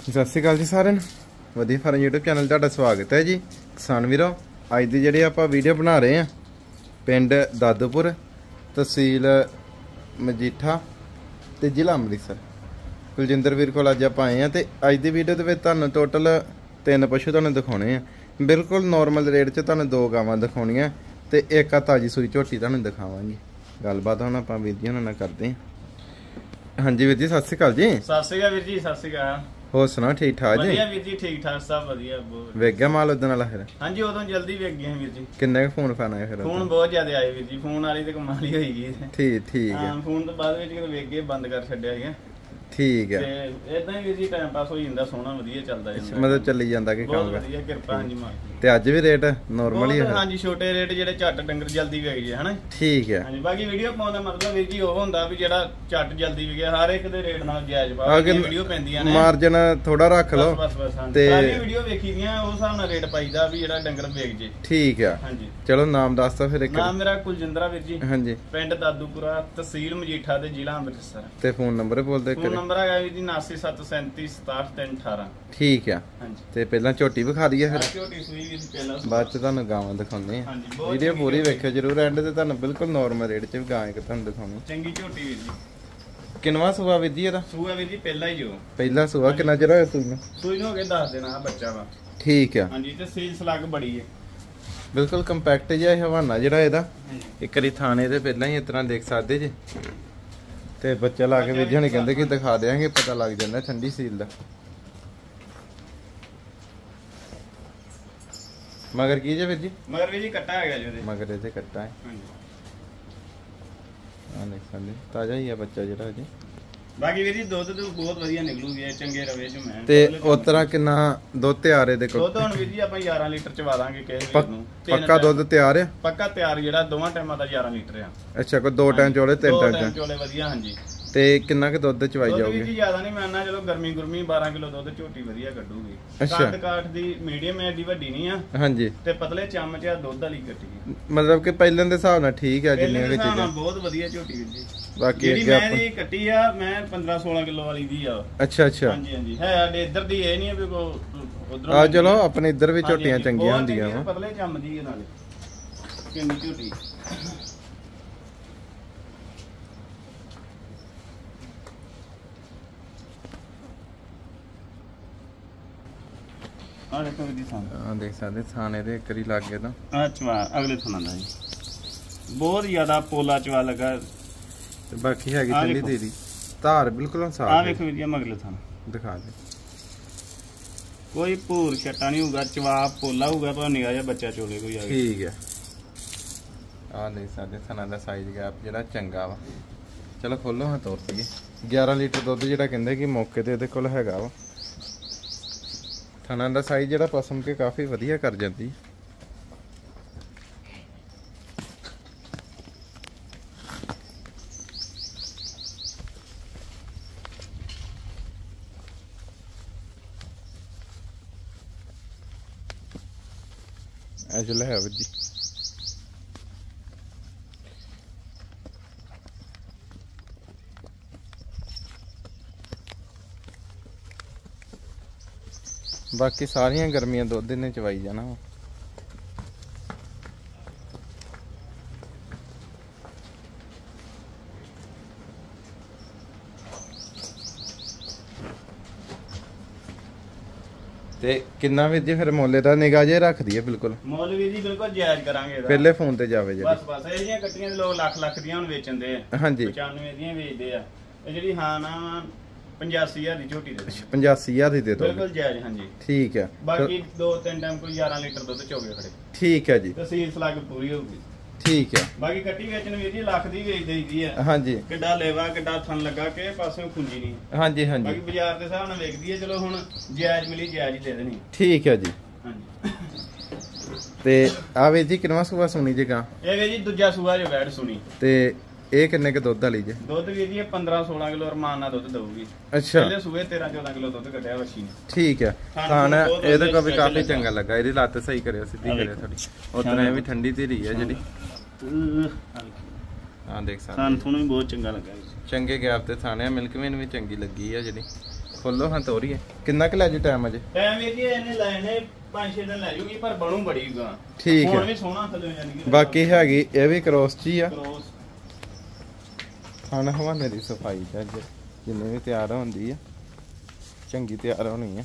ਸਤਿ ਸ਼੍ਰੀ ਅਕਾਲ ਜੀ ਸਾਰਿਆਂ ਨੂੰ। ਵਧੀਆ ਫਾਰਮ YouTube ਚੈਨਲ ਤੁਹਾਡਾ ਸਵਾਗਤ ਹੈ ਜੀ। ਕਿਸਾਨ ਵੀਰੋ, ਅੱਜ ਦੀ ਜਿਹੜੀ ਆਪਾਂ ਵੀਡੀਓ ਬਣਾ ਰਹੇ ਆ ਪਿੰਡ ਦਾਦੂਪੁਰ, ਤਹਿਸੀਲ ਮਜੀਠਾ ਤੇ ਜ਼ਿਲ੍ਹਾ ਅੰਮ੍ਰਿਤਸਰ। ਕੁਲਜਿੰਦਰ ਵੀਰ ਕੋਲ ਅੱਜ ਆਪਾਂ ਆਏ ਆ ਤੇ ਅੱਜ ਦੀ ਵੀਡੀਓ ਦੇ ਵਿੱਚ ਤੁਹਾਨੂੰ ਟੋਟਲ 3 ਪਸ਼ੂ ਤੁਹਾਨੂੰ ਦਿਖਾਉਣੇ ਆ। ਬਿਲਕੁਲ ਨੋਰਮਲ ਰੇਟ 'ਚ ਤੁਹਾਨੂੰ 2 ਗਾਵਾਂ ਦਿਖਾਉਣੀਆਂ ਤੇ ਇੱਕ ਆ ਤਾਜੀ ਸੂਈ ਝੋਟੀ ਤੁਹਾਨੂੰ ਦਿਖਾਵਾਂਗੇ। ਗੱਲਬਾਤ ਹੁਣ ਆਪਾਂ ਵੀਰ ਜੀ ਉਹਨਾਂ ਨਾਲ ਕਰਦੇ ਆ। ਹਾਂਜੀ ਵੀਰ ਜੀ, ਸਤਿ ਸ਼੍ਰੀ ਅਕਾਲ ਜੀ। ਸਤਿ ਸ਼੍ਰੀ ਅਕਾਲ ਵੀਰ ਜੀ, ਸਤਿ ਸ਼੍ਰੀ ਅਕਾਲ। ਹੋਰ ਸੁਣਾ, ਠੀਕ ਠਾਕ ਜੀ? ਵਧੀਆ ਵੀਰ ਜੀ, ਠੀਕ ਠਾਕ ਸਭ ਵਧੀਆ। ਵੇਖ ਗਿਆ ਮਾਲ ਉਦੋਂ ਵਾਲਾ? ਫਿਰ ਹਾਂਜੀ, ਉਦੋਂ ਜਲਦੀ ਵੇਖ ਗਏ ਵੀਰ ਜੀ। ਕਿੰਨੇ ਫੋਨ ਫਾਨ ਆਏ ਫਿਰ? ਫੋਨ ਬਹੁਤ ਜ਼ਿਆਦਾ ਆਏ ਵੀਰ ਜੀ, ਫੋਨ ਵਾਲੀ ਤੇ ਕਮਾਲ ਹੀ ਹੋਈ ਗਈ। ਠੀਕ ਹੈ। ਫੋਨ ਤੋਂ ਬਾਅਦ ਵਿੱਚ ਜਦੋਂ ਵੇਖ ਗਏ ਬੰਦ ਕਰ ਛੱਡਿਆ ਹੈਗਾ। ਠੀਕ ਹੈ। ਤੇ ਇਦਾਂ ਹੀ ਵੀਰ ਜੀ ਟਾਈਮ ਪਾਸ ਹੋ ਜਾਂਦਾ, ਸੋਹਣਾ ਵਧੀਆ ਚੱਲਦਾ ਜਾਂਦਾ, ਮਤਲਬ ਚੱਲੀ ਜਾਂਦਾ ਕਿ ਕੰਮ ਬਹੁਤ ਵਧੀਆ ਕਿਰਪਾ। ਹਾਂਜੀ ਮਾਂ ਤੇ ਅੱਜ ਵੀ ਰੇਟ ਨਾਰਮਲ ਹੀ ਹੈ? ਹਾਂਜੀ, ਛੋਟੇ ਰੇਟ ਜਿਹੜੇ ਝੱਟ ਡੰਗਰ ਜਲਦੀ ਵੇਚ ਗਏ ਹਨਾ। ਠੀਕ ਹੈ। ਹਾਂਜੀ, ਬਾਕੀ ਵੀਡੀਓ ਪਾਉਣ ਦਾ ਮਤਲਬ ਵੀਰ ਜੀ ਉਹ ਹੁੰਦਾ ਵੀ ਜਿਹੜਾ ਝੱਟ ਜਲਦੀ ਵਿਕਿਆ, ਹਰ ਇੱਕ ਦੇ ਰੇਟ ਨਾਲ ਜਾਇਜ਼ ਭਾਅ ਵੀਡੀਓ ਪੈਂਦੀਆਂ ਨੇ। ਮਾਰਜਨ ਥੋੜਾ ਰੱਖ ਲਓ ਤੇ ਸਾਰੀ ਵੀਡੀਓ ਵੇਖੀ ਦੀਆਂ ਉਸ ਹਿਸਾਬ ਨਾਲ ਰੇਟ ਪਾਈਦਾ ਵੀ ਜਿਹੜਾ ਡੰਗਰ ਵੇਚ ਜੇ। ਠੀਕ ਹੈ। ਹਾਂਜੀ, ਚਲੋ ਨਾਮ ਦੱਸ ਦੋ ਫਿਰ ਇੱਕ। ਨਾਮ ਮੇਰਾ ਕੁਲਜਿੰਦਰਾ ਵੀਰ ਜੀ। ਹਾਂਜੀ, ਪਿੰਡ ਦਾਦੂਪੁਰਾ, ਤਹਿਸੀਲ ਮਜੀਠਾ ਤੇ ਜ਼ਿਲ੍ਹਾ ਅੰਮ੍ਰਿਤਸਰ। ਤੇ ਫੋਨ ਨੰਬਰ ਬੋਲਦੇ ਫੋਨ ਨੰਬਰ ਹੈਗਾ ਵੀਰ ਜੀ 8737376318। ਠੀਕ ਆ। ਹਾਂਜੀ, ਤੇ ਪਹਿਲਾਂ ਝੋਟੀ ਵਿਖਾ ਦਈਏ ਫਿਰ ਝੋਟੀ ਸੂਈ ਵੀ ਪਹਿਲਾਂ, ਬਾਅਦ ਚ ਤੁਹਾਨੂੰ ਗਾਵਾਂ ਦਿਖਾਉਂਦੇ ਆ। ਹਾਂਜੀ, ਵੀਡੀਓ ਪੂਰੀ ਵੇਖਿਓ ਜਰੂਰ, ਐਂਡ ਤੇ ਤੁਹਾਨੂੰ ਬਿਲਕੁਲ ਨਾਰਮਲ ਰੇਟ 'ਚ ਵੀ ਗਾਂ ਇੱਕ ਤੁਹਾਨੂੰ ਦਿਖਾਉਣੀ। ਚੰਗੀ ਝੋਟੀ ਵੀਰ ਜੀ। ਕਿੰਨਵਾਂ ਸੂਆ ਵੀਰ ਜੀ ਇਹਦਾ? ਸੂਆ ਵੀਰ ਜੀ ਪਹਿਲਾ ਹੀ ਜੋ। ਪਹਿਲਾ ਸੂਆ। ਕਿੰਨਾ ਚਿਰ ਹੋਇਆ ਸੂਈ ਨੂੰ? ਸੂਈ ਨੂੰ ਹੋ ਗਏ 10 ਦਿਨ ਆ ਬੱਚਾ ਵਾ। ਠੀਕ ਆ। ਹਾਂਜੀ, ਤੇ ਸੀਲ ਸਲੱਗ ਬੜੀ ਹੈ, ਬਿਲਕੁਲ ਕੰਪੈਕਟ ਜਿਹਾ ਇਹ ਹਵਾਨਾ ਜਿਹੜਾ ਇਹਦਾ। ਇੱਕ ਵਾਰੀ ਥਾਣੇ ਤੇ ਪਹਿਲਾਂ ਹੀ ਇਸ ਤਰ੍ਹਾਂ ਦੇਖ ਸਕਦੇ ਜੇ। ਤੇ ਬੱਚਾ ਲਾ ਕੇ ਵੀਰ ਜੀ ਕਹਿੰਦੇ ਕਿ ਦਿਖਾ ਦੇਾਂਗੇ, ਪਤਾ ਲੱਗ ਜਾਂਦਾ ਠੰਡੀ ਸੀਲ ਦਾ। ਮਗਰ ਕੀ ਜੇ ਵੀਰ ਜੀ? ਮਗਰ ਵੀਰ ਜੀ ਕੱਟਾ ਹੈਗਾ ਜੀ ਉਹਦੇ। ਮਗਰ ਇਹਦੇ ਕੱਟਾ ਹੈ। ਹਾਂਜੀ, ਆ ਦੇਖ ਸਕਦੇ ਤਾਜ਼ਾ ਹੀ ਆ ਬੱਚਾ ਜਿਹੜਾ ਅਜੇ। ਬਾਕੀ ਵੀਰ ਜੀ ਦੁੱਧ ਤੇ ਬਹੁਤ ਵਧੀਆ ਨਿਕਲੂਗੀ, ਚੰਗੇ ਰਵੇ ਚ ਮੈਂ। ਤੇ ਉਸ ਤਰ੍ਹਾਂ ਕਿੰਨਾ ਦੁੱਧ ਤਿਆਰ ਇਹਦੇ ਕੋਲ? ਦੁੱਧ ਹੁਣ ਵੀਰ ਜੀ ਆਪਾਂ 11 ਲੀਟਰ ਚਵਾ ਦਾਂਗੇ ਕਿਸੇ ਵੀਰ ਨੂੰ। ਪੱਕਾ ਦੁੱਧ ਤਿਆਰ ਆ? ਪੱਕਾ ਤਿਆਰ, ਜਿਹੜਾ ਦੋਵਾਂ ਟਾਈਮਾਂ ਦਾ 11 ਲੀਟਰ ਆ। ਅੱਛਾ, ਕੋਈ 2 ਟਾਈਮ ਚੋਲੇ 3 ਟਾਈਮ ਚੋਲੇ ਵਧੀਆ। ਹਾਂਜੀ, ਤੇ ਕਿੰਨਾ ਕੁ ਦੁੱਧ ਚਵਾਈ ਜਾਊਗੀ? ਵੀਰ ਜੀ ਜ਼ਿਆਦਾ ਨਹੀਂ ਮੰਨਣਾ, ਚਲੋ ਗਰਮੀ 12 ਕਿਲੋ ਦੁੱਧ ਝੋਟੀ ਵਧੀਆ ਕੱਢੂਗੀ। ਅੱਛਾ, ਕਾਠ ਦੀ ਮੀਡੀਅਮ ਐਡੀ ਵੱਡੀ ਨਹੀਂ ਆ। ਹਾਂਜੀ, ਤੇ ਪਤਲੇ ਚਮਚ ਆ ਦੁੱਧ ਵਾਲੀ ਕੱਟੀ। ਮਤਲਬ ਕਿ ਪਹਿਲਾਂ ਦੇ ਹਿਸਾਬ ਨਾਲ ਠੀਕ ਆ ਜਿੰਨੇ ਵਿੱਚ ਚੀਜ਼ਾਂ। ਬਹੁਤ ਵਧੀਆ ਝੋਟੀ ਵੀਰ ਜੀ। ਬਾਕੀ ਜਿਹੜੀ ਮੈਂ ਦੀ ਕੱਟੀ ਆ, ਮੈਂ 15-16 ਕਿਲੋ ਵਾਲੀ ਦੀ ਆ। ਅੱਛਾ ਅੱਛਾ। ਹਾਂਜੀ ਹਾਂਜੀ, ਹੈ ਸਾਡੇ ਇੱਧਰ ਦੀ ਇਹ ਨਹੀਂ ਆ ਵੀ ਕੋ ਉਧਰੋਂ ਆ। ਚਲੋ ਆਪਣੇ ਇੱਧਰ ਵੀ ਝੋਟੀਆਂ ਚੰਗੀਆਂ ਹੁੰਦੀਆਂ ਵਾ। ਪਤਲੇ ਚਮਦੀ ਨਾਲੇ ਕਿੰਨੀ ਝੋਟੀ। ਆ ਦੇਖੋ ਵੀ ਆ ਦੇਖ ਸਕਦੇ ਥਾਣੇ ਦੇ ਇੱਕ ਵਾਰੀ ਲੱਗ ਗਿਆ ਤਾਂ। ਆ ਚਵਾ ਅਗਲੇ ਥਾਣਾ ਦਾ ਜੀ, ਬਹੁਤ ਜ਼ਿਆਦਾ ਪੋਲਾ ਚਵਾ ਲੱਗਾ। ਤੇ ਬਾਕੀ ਹੈਗੀ ਠੰਡੀ ਤੇਰੀ ਧਾਰ ਬਿਲਕੁਲ ਸਾਫ। ਆ ਵੇਖੋ ਵੀਰ ਜੀ ਮਗਲੇ ਥਾਣਾ ਦਿਖਾ ਦੇ। ਕੋਈ ਭੂਰ ਛੱਟਾ ਨਹੀਂ ਹੋਊਗਾ, ਚਵਾ ਪੋਲਾ ਹੋਊਗਾ, ਪਰ ਨਿਗਾਹ ਜਿਹਾ ਬੱਚਾ ਚੋਲੇ ਕੋਈ ਆ ਗਿਆ। ਠੀਕ ਹੈ। ਆ ਦੇਖ ਸਕਦੇ ਥਾਣਾ ਦਾ ਸਾਈਜ਼ ਗੈਪ ਜਿਹੜਾ ਚੰਗਾ ਵਾ। ਚਲੋ ਖੋਲੋ ਹਾਂ ਤੋਰ ਸੀਗੇ। 11 ਲੀਟਰ ਦੁੱਧ ਜਿਹੜਾ ਕਹਿੰਦੇ ਕਿ ਮੌਕੇ ਤੇ ਇਹਦੇ ਕੋਲ ਹੈਗਾ ਵਾ। ਥਾਣਾ ਦਾ ਸਾਈਜ਼ ਜਿਹੜਾ ਪਸਮ ਕੇ ਕਾਫੀ ਵਧੀਆ ਕਰ ਜਾਂਦੀ। ਐਜਲ ਹੈ ਵੀਰ ਜੀ। ਬਾਕੀ ਸਾਰੀਆਂ ਗਰਮੀਆਂ ਦੁੱਧ ਨੇ ਚਵਾਈ ਜਾਣਾ ਵਾ। ਤੇ ਕਿੰਨਾ ਵੀਰ ਜੀ ਫਿਰ ਮੁੱਲ ਦਾ ਨਿਗਾਹ ਜੇ ਰੱਖ ਦਈਏ? ਬਿਲਕੁਲ ਮੁੱਲ ਵੀਰ ਜੀ ਬਿਲਕੁਲ ਜਾਇਜ਼ ਕਰਾਂਗੇ ਇਹਦਾ। ਪਹਿਲੇ ਫੋਨ ਤੇ ਜਾਵੇ ਬਸ ਬਸ। ਇਹ ਜੀਆਂ ਕੱਟੀਆਂ ਦੇ ਲੋਕ ਲੱਖ ਦੀਆਂ ਹੁਣ ਵੇਚਣ ਦੇ ਆ। ਹਾਂਜੀ, 95 ਦੀਆਂ ਵੇਚਦੇ ਆ। ਇਹ ਜਿਹੜੀ ਹਾਂ ਨਾ 85,000 ਦੀ ਝੋਟੀ ਦੇ 85,000 ਦੀ ਦੇ ਦੋ। ਬਿਲਕੁਲ ਜਾਇਜ਼। ਹਾਂਜੀ, ਠੀਕ ਹੈ। ਬਾਕੀ 2-3 ਟਾਈਮ ਕੋਈ 11 ਲੀਟਰ ਦੁੱਧ ਚੋਗੇ ਖੜੇ। ਠੀਕ ਹੈ ਜੀ, ਤਸੀਲ ਸਲੱਗ ਪੂਰੀ ਹੋਊਗੀ। ਠੀਕ ਹੈ। ਬਾਕੀ ਕੱਟੀ ਵੇਚਣ ਵੀਰ ਜੀ ਲੱਖ ਦੀ ਵੇਚ ਦੇਈਦੀ ਆ। ਹਾਂਜੀ, ਕਿੱਡਾ ਲੇਵਾ ਕਿੱਡਾ ਥਣ ਲੱਗਾ ਕਿ ਪਾਸੇ ਖੁੰਜੀ ਨਹੀਂ। ਹਾਂਜੀ ਹਾਂਜੀ। ਬਾਕੀ ਬਾਜ਼ਾਰ ਦੇ ਹਿਸਾਬ ਨਾਲ ਵੇਚਦੀ ਹੈ। ਚਲੋ ਹੁਣ ਜਾਇਜ਼ ਮਿਲੀ ਜਾਇਜ਼ ਹੀ ਦੇ ਦੇਣੀ। ਠੀਕ ਹੈ ਜੀ। ਹਾਂਜੀ। ਤੇ ਆ ਵੀਰ ਜੀ ਕਿੰਨਵਾਂ ਸੂਆ ਸੁਣੀ ਜੀ ਗਾਂ? ਇਹ ਵੀ ਜੀ ਦੂਜਾ ਸੂਆ ਜੋ ਵੈੜ ਸੁਣੀ। ਤੇ ਇਹ ਕਿੰਨੇ ਕ ਦੁੱਧ ਵਾਲੀ ਜੇ? ਦੁੱਧ ਵੀਰ ਜੀ 15-16 ਕਿਲੋ ਰਮਾਨ ਨਾਲ ਦੁੱਧ ਦਊਗੀ। ਅੱਛਾ, ਪਹਿਲੇ ਸੂਏ 13-14 ਕਿਲੋ ਦੁੱਧ ਕੱਢਿਆ ਵਛੀ ਨੇ। ਠੀਕ ਹੈ। ਥਾਣ ਇਹਦੇ ਕੋ ਵੀ ਕਾਫੀ ਚੰਗਾ ਲੱਗਾ। ਇਹਦੀ ਲੱਤ ਸਹੀ ਕਰਿਓ, ਸਿੱਧੀ ਕਰਿਓ ਥੋੜੀ। ਉਤਨਾ ਵੀ ਠੰਡੀ ਧੀਰੀ ਹੈ ਜਿਹੜੀ। ਆ ਦੇਖ ਸਕਦੇ ਥਾਣ ਥੂਣ ਵੀ ਬਹੁਤ ਚੰਗਾ ਲੱਗਾ। ਚੰਗੇ ਗੈਪ ਤੇ ਥਾਣੇ। ਮਿਲਕ ਵੇਨ ਵੀ ਚੰਗੀ ਲੱਗੀ ਆ ਜਿਹੜੀ। ਖੋਲੋ ਹਾਂ ਤੋਰੀਏ ਕਿੰਨਾ ਕੁ ਲੈ ਜੀ ਟਾਈਮ ਅਜੇ ਟਾਈਮ ਵੀਰ ਜੀ ਇਹਨੇ ਲੈਣੇ 5-6 ਦਿਨ ਲੈ ਜੂਗੀ ਪਰ ਬਣੂ ਬੜੀ ਗਾ ਠੀਕ ਹੈ ਹੁਣ ਵੀ ਸੋਹਣਾ ਥੱਲੇ ਜਾਨੀ ਕਿ ਬਾਕੀ ਹੈਗੀ ਇਹ ਵੀ ਕ੍ਰੋਸ ਚ ਹੀ ਆ ਕ੍ਰੋਸ ਖਾਣਾ ਹਵਾਨੇ ਦੀ ਸਫਾਈ ਚ ਅੱਜ ਜਿੰਨੇ ਵੀ ਤਿਆਰ ਹੁੰਦੀ ਆ ਚੰਗੀ ਤਿਆਰ ਹੋਣੀ ਆ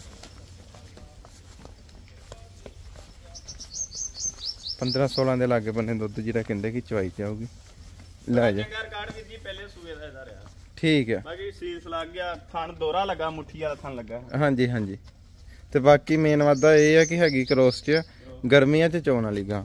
15-16 ਦੇ ਲਾਗੇ ਬੰਨੇ ਦੁੱਧ ਜਿਹੜਾ ਕਹਿੰਦੇ ਕਿ ਚਵਾਈ ਤੇ ਆਊਗੀ ਲੈ ਜਾ ਕਾਰਡ ਵੀਰ ਜੀ ਪਹਿਲੇ ਸੂਏ ਦਾ ਇਹਦਾ ਰਿਹਾ ਠੀਕ ਹੈ ਬਾਕੀ ਸੀਲਸ ਲੱਗ ਗਿਆ ਥਣ ਦੋਰਾ ਲੱਗਾ ਮੁੱਠੀ ਵਾਲਾ ਥਣ ਲੱਗਾ ਹਾਂਜੀ ਹਾਂਜੀ ਤੇ ਬਾਕੀ ਮੇਨ ਵਾਦਾ ਇਹ ਆ ਕਿ ਹੈਗੀ ਕ੍ਰੋਸ ਚ ਗਰਮੀਆਂ ਚ ਚੋਣ ਵਾਲੀ ਗਾਂ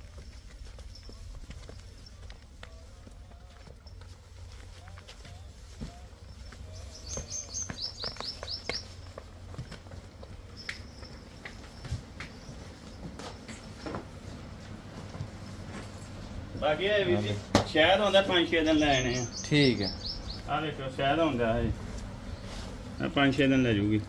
ਬਾਕੀ ਇਹ ਵੀ ਸ਼ਾਇਦ ਹੁੰਦਾ 5-6 ਦਿਨ ਲੈਣੇ ਆ ਠੀਕ ਹੈ ਆ ਦੇਖੋ ਸ਼ਾਇਦ ਹੁੰਦਾ ਇਹ 5-6 ਦਿਨ ਲੈ ਜੂਗੀ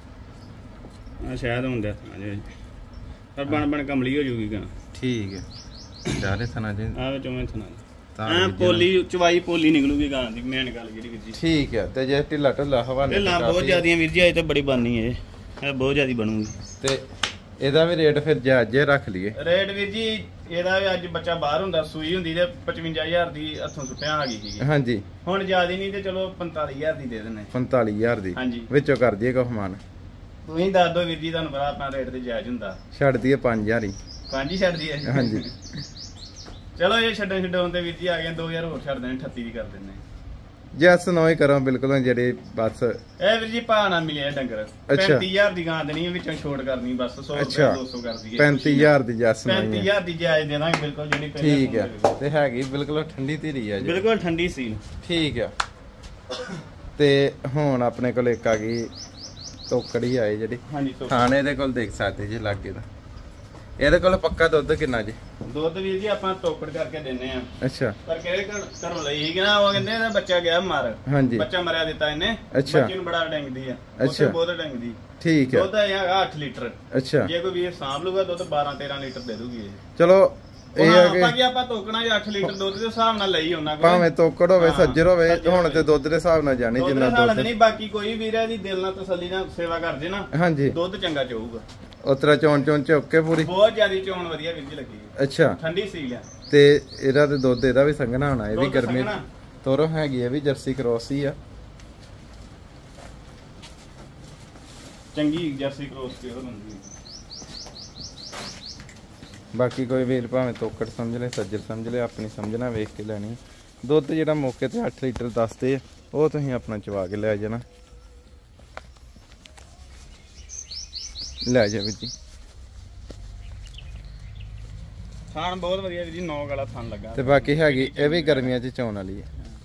ਆ ਸ਼ਾਇਦ ਹੁੰਦਾ ਅਜੇ ਪਰ ਬਣ ਕਮਲੀ ਹੋ ਜੂਗੀ ਗਾ ਠੀਕ ਹੈ ਸਾਰੇ ਥਣਾ ਜੀ ਆ ਵਿੱਚੋਂ ਮੈਂ ਥਣਾ ਆ ਪੋਲੀ ਚਵਾਈ ਪੋਲੀ ਨਿਕਲੂਗੀ ਗਾਂ ਦੀ ਮੇਨ ਗੱਲ ਜਿਹੜੀ ਵੀਰ ਜੀ ਠੀਕ ਹੈ ਤੇ ਜੇ ਢਿੱਲਾ ਢਿੱਲਾ ਹਵਾਨੇ ਢਿੱਲਾ ਬਹੁਤ ਜ਼ਿਆਦੀਆਂ ਵੀਰ ਜੀ ਅਜੇ ਤਾਂ ਬੜੀ ਬਣਨੀ ਇਹ ਬਹੁਤ ਜ਼ਿਆਦੀ ਬਣੂਗੀ ਤੇ ਇਹਦਾ ਵੀ ਰੇਟ ਫਿਰ ਜਾਇਜ਼ ਰੱਖ ਲਈਏ ਰੇਟ ਵੀਰ ਜੀ ਇਹਦਾ ਵੀ ਅੱਜ ਬੱਚਾ ਬਾਹਰ ਹੁੰਦਾ ਸੂਈ ਹੁੰਦੀ ਤੇ 55000 ਦੀ ਹੱਥੋਂ ਸੁੱਟਿਆ ਆ ਗਈ ਸੀਗੀ ਹਾਂਜੀ ਹੁਣ ਜ਼ਿਆਦਾ ਨਹੀਂ ਤੇ ਚਲੋ 45000 ਦੀ ਦੇ ਦਿੰਨੇ 45000 ਦੀ ਹਾਂਜੀ ਵਿੱਚੋਂ ਕਰ ਦਈਏ ਕਹਮਾਨ ਤੁਸੀਂ ਦੱਸ ਦਿਓ ਵੀਰ ਜੀ ਤੁਹਾਨੂੰ ਪਤਾ ਆਪਣਾ ਰੇਟ ਤੇ ਜਾਇਜ਼ ਹੁੰਦਾ ਛੱਡ ਦਈਏ 5000 ਹੀ 5 ਹੀ ਛੱਡ ਦਈਏ ਹਾਂਜੀ ਚਲੋ ਇਹ ਛੱਡਣ ਤੇ ਵੀਰ ਜੀ ਆ ਗਏ 2000 ਹੋਰ ਛੱਡ ਦੇਣੇ 38 ਦੀ ਕਰ ਦਿੰਨੇ ਜੈਸ ਨੋ ਹੀ ਕਰਾਂ ਬਿਲਕੁਲ ਜਿਹੜੇ ਬਸ ਇਹ ਵੀਰ ਜੀ ਭਾਅ ਨਾ ਮਿਲਿਆ ਡੰਗਰ 35000 ਦੀ ਗਾਂ ਦੇਣੀ ਵਿੱਚੋਂ ਛੋਟ ਕਰਨੀ ਬਸ 100 ਰੁਪਏ 200 ਕਰ ਦਈਏ 35000 ਦੀ ਜੈਸ ਨੋ 35000 ਦੀ ਜਾਇਜ਼ ਦੇ ਦਾਂਗੇ ਬਿਲਕੁਲ ਜਿਹੜੀ ਠੀਕ ਹੈ ਤੇ ਹੈਗੀ ਬਿਲਕੁਲ ਠੰਡੀ ਧੀਰੀ ਆ ਜੀ ਬਿਲਕੁਲ ਠੰਡੀ ਸੀਲ ਠੀਕ ਆ ਤੇ ਹੁਣ ਆਪਣੇ ਕੋਲ ਇੱਕ ਆ ਗਈ ਟੋਕੜੀ ਆਏ ਜਿਹੜੀ ਹਾਂਜੀ ਖਾਣੇ ਇਹਦੇ ਕੋਲ ਦੇਖ ਸਕਦੇ ਜੀ ਲਾਗੇ ਦਾ ਇਹਦੇ ਕੋਲ ਪੱਕਾ ਦੁੱਧ ਕਿੰਨਾ ਜੀ ਦੁੱਧ ਵੀਰ ਜੀ ਆਪਾਂ ਟੋਕੜ ਕਰਕੇ ਦਿੰਨੇ ਆ ਅੱਛਾ ਪਰ ਕਿਹੜੇ ਘਰੋਂ ਲਈ ਸੀ ਨਾ ਉਹ ਕਹਿੰਦੇ ਇਹਦਾ ਬੱਚਾ ਗਿਆ ਮਰ ਹਾਂਜੀ ਬੱਚਾ ਮਰਿਆ ਦਿੱਤਾ ਇਹਨੇ ਅੱਛਾ ਬੱਚੇ ਨੂੰ ਬੜਾ ਡੰਗਦੀ ਆ ਅੱਛਾ ਬਹੁਤ ਡੰਗਦੀ ਠੀਕ ਹੈ ਦੁੱਧ ਹੈਗਾ 8 ਲੀਟਰ ਅੱਛਾ ਜੇ ਕੋਈ ਵੀਰ ਸਾਂਭ ਲੂਗਾ ਦੁੱਧ 12-13 ਲੀਟਰ ਦੇ ਦੂਗੀ ਇਹ ਚਲੋ ਇਹ ਆ ਕਿ ਆਪਾਂ ਤੋਕਣਾ 8 ਲੀਟਰ ਦੁੱਧ ਦੇ ਹਿਸਾਬ ਨਾਲ ਲਈ ਉਹਨਾਂ ਕੋਲ ਭਾਵੇਂ ਤੋਕੜ ਹੋਵੇ ਸੱਜਰ ਹੋਵੇ ਹੁਣ ਤੇ ਦੁੱਧ ਦੇ ਹਿਸਾਬ ਨਾਲ ਜਾਣੀ ਜਿੰਨਾ ਦੁੱਧ ਨਹੀਂ ਬਾਕੀ ਕੋਈ ਵੀਰ ਇਹਦੀ ਦਿਲ ਨਾਲ ਤਸੱਲੀ ਨਾਲ ਸੇਵਾ ਕਰ ਜੇ ਨਾ ਹਾਂਜੀ ਦੁੱਧ ਚੰਗਾ ਚੋਊਗਾ ਉਤਰਾ ਚੋਣ ਓਕੇ ਪੂਰੀ ਬਹੁਤ ਜ਼ਿਆਦੀ ਚੋਣ ਵਧੀਆ ਵੀਰ ਜੀ ਲੱਗੀ ਅੱਛਾ ਠੰਡੀ ਸੀਲ ਆ ਤੇ ਇਹਦਾ ਤੇ ਦੁੱਧ ਇਹਦਾ ਵੀ ਸੰਘਣਾ ਹੋਣਾ ਇਹ ਵੀ ਗਰਮੀ ਤੋਰੋ ਹੈਗੀ ਇਹ ਵੀ ਜਰਸੀ ਕ੍ਰੋਸ ਹੀ ਆ ਚੰਗੀ ਜਰਸੀ ਕ੍ਰੋਸ ਤੇ ਉਹ ਹੁੰਦੀ ਬਾਕੀ ਕੋਈ ਵੀਰ ਭਾਵੇਂ ਤੋਕੜ ਸਮਝ ਲੈ ਸੱਜਰ ਸਮਝ ਲੈ ਆਪਣੀ ਸਮਝਣਾ ਵੇਖ ਕੇ ਲੈਣੀ ਦੁੱਧ ਜਿਹੜਾ ਮੌਕੇ ਤੇ 8 ਲੀਟਰ ਦੱਸਦੇ ਆ ਉਹ ਤੁਸੀਂ ਆਪਣਾ ਚਵਾ ਕੇ ਲੈ ਜਾਣਾ ਲੈ ਜਾ ਵੀਰ ਜੀ ਥਾਣ ਬਹੁਤ ਵਧੀਆ ਵੀਰ ਜੀ 9 ਵਾਲਾ ਥਾਣ ਲੱਗਾ ਤੇ ਬਾਕੀ ਹੈਗੀ ਇਹ ਵੀ ਗਰਮੀਆਂ 'ਚ ਚੋਣ ਵਾਲੀ ਹੈ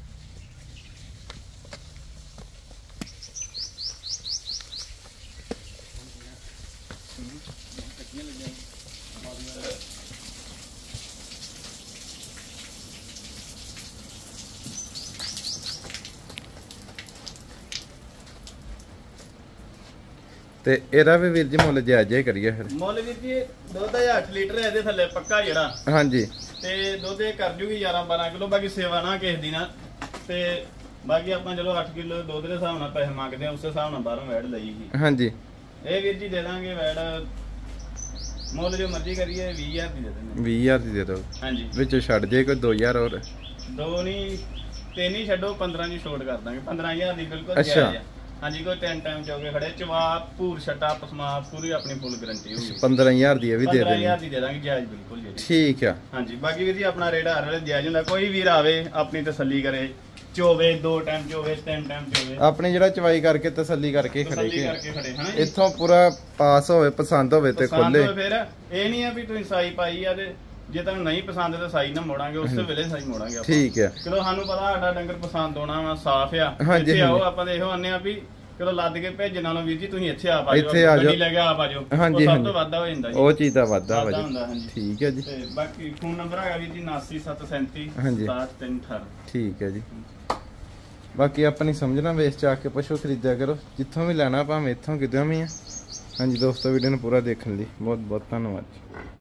ਤੇ ਇਹਦਾ ਵੀ ਵੀਰ ਜੀ ਮੁੱਲ ਜਾਇਜ਼ ਹੀ ਕਰੀਏ ਫਿਰ ਮੁੱਲ ਵੀਰ ਜੀ ਦੁੱਧ ਦਾ 8 ਲੀਟਰ ਇਹਦੇ ਥੱਲੇ ਪੱਕਾ ਜਿਹੜਾ ਹਾਂਜੀ ਤੇ ਦੁੱਧ ਇਹ ਕਰ ਜੂਗੀ 11-12 ਕਿਲੋ ਬਾਕੀ ਸੇਵਾ ਨਾ ਕਿਸੇ ਦੀ ਨਾ ਤੇ ਬਾਕੀ ਆਪਾਂ ਚਲੋ 8 ਕਿਲੋ ਦੁੱਧ ਦੇ ਹਿਸਾਬ ਨਾਲ ਪੈਸੇ ਮੰਗਦੇ ਆ ਉਸੇ ਹਿਸਾਬ ਨਾਲ ਬਾਹਰੋਂ ਵੈੜ ਲਈਗੀ ਹਾਂਜੀ ਇਹ ਵੀਰ ਜੀ ਦੇ ਦਾਂਗੇ ਵੈੜ ਮੁੱਲ ਜੋ ਮਰਜ਼ੀ ਕਰੀਏ 20000 ਦੀ ਦੇ ਦਿੰਦੇ 20000 ਦੀ ਦੇ ਦਿਓ ਹਾਂਜੀ ਵਿੱਚੋਂ ਛੱਡ ਜੇ ਕੋਈ 2000 ਹੋਰ ਦੋ ਨਹੀਂ ਤਿੰਨ ਹੀ ਛੱਡੋ 15 ਦੀ ਛੋਟ ਕਰ ਦਾਂਗੇ 15000 ਦੀ ਬਿਲਕੁਲ ਜਾਇਜ਼ ਆ ਹਾਂਜੀ ਕੋਈ 10 ਟਾਈਮ ਚੋਗੇ ਖੜੇ ਚਵਾ ਪੂਰ ਛਟਾ ਪਸਮਾ ਪੂਰੀ ਆਪਣੀ ਫੁੱਲ ਗਾਰੰਟੀ ਹੋਊਗੀ 15000 ਦੀ ਇਹ ਵੀ ਦੇ ਦੇਣੀ 15000 ਦੀ ਦੇ ਦਾਂਗੇ ਜਾਇਜ਼ ਬਿਲਕੁਲ ਜੀ ਠੀਕ ਆ ਹਾਂਜੀ ਬਾਕੀ ਵੀਰ ਜੀ ਆਪਣਾ ਰੇਟ ਹਰ ਵੇਲੇ ਜਾਇਜ਼ ਹੁੰਦਾ ਕੋਈ ਵੀਰ ਆਵੇ ਆਪਣੀ ਤਸੱਲੀ ਕਰੇ ਚੋਵੇ 2 ਟਾਈਮ ਚੋਵੇ 3 ਟਾਈਮ ਚੋਵੇ ਆਪਣੀ ਜਿਹੜਾ ਚਵਾਈ ਕਰਕੇ ਤਸੱਲੀ ਕਰਕੇ ਖੜੇ ਹਨਾ ਇੱਥੋਂ ਪੂਰਾ ਪਾਸ ਹੋਵੇ ਪਸੰਦ ਹੋਵੇ ਤੇ ਖੋਲੇ ਫਿਰ ਇਹ ਨਹੀਂ ਆ ਵੀ ਤੁਸੀਂ ਸਾਈ ਪਾਈ ਆ ਤੇ ਜੇ ਤੁਹਾਨੂੰ ਨਹੀਂ ਪਸੰਦ ਤਾਂ ਸਾਈ ਨਾ ਮੋੜਾਂਗੇ ਉਸੇ ਵੇਲੇ ਸਾਈ ਮੋੜਾਂਗੇ ਆਪਾਂ ਠੀਕ ਹੈ ਚਲੋ ਸਾਨੂੰ ਪਤਾ ਸਾਡਾ ਡੰਗਰ ਪਸੰਦ ਹੋਣਾ ਵਾ ਸਾਫ਼ ਆ ਇੱਥੇ ਆਓ ਆਪਾਂ ਦੇਖੋ ਆਨੇ ਆ ਵੀ ਚਲੋ ਲੱਦ ਕੇ ਭੇਜਣ ਨਾਲੋਂ ਵੀਰ ਜੀ ਤੁਸੀਂ ਇੱਥੇ ਆ ਪਾਜੋ ਗੱਡੀ ਲੈ ਕੇ ਆ ਪਾਜੋ ਹਾਂਜੀ ਸਭ ਤੋਂ ਵਾਧਾ ਹੋ ਜਾਂਦਾ ਜੀ ਉਹ ਚੀਜ਼ ਦਾ ਵਾਧਾ ਹੋ ਜਾਂਦਾ ਹਾਂਜੀ ਠੀਕ ਹੈ ਜੀ ਤੇ ਬਾਕੀ ਫੋਨ ਨੰਬਰ ਹੈਗਾ ਵੀਰ ਜੀ 793737 6318 ਠੀਕ ਹੈ ਜੀ ਬਾਕੀ ਆਪਣੀ ਸਮਝਣਾ ਵੇਚ ਚਾ ਕੇ ਪਸ਼ੂ ਖਰੀਦਿਆ ਕਰੋ ਜਿੱਥੋਂ ਵੀ ਲੈਣਾ ਭਾਵੇਂ ਇੱਥੋਂ ਕਿਤੇ ਵੀ ਆ ਹਾਂਜੀ ਦੋਸਤੋ ਵੀਡੀਓ ਨੂੰ ਪੂਰਾ ਦੇਖਣ ਲਈ ਬਹੁਤ ਬਹੁਤ ਧੰਨਵਾਦ।